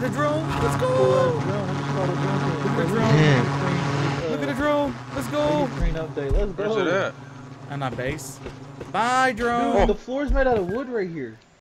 at the drone. Let's go. Look at the drone. Look at the drone. Let's go. Screen update. Let's go. Where's it at? On our base. Bye, drone. Dude, the floor's made out of wood right here.